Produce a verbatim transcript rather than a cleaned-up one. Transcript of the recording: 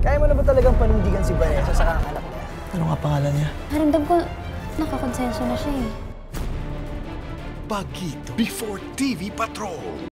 Kaya mo na ba talagang panindigan si Vanessa sa kang anak niya? Ano nga pangalan niya? Haramdam ko, nakakonsenso na siya eh. Bagito Before T V Patrol.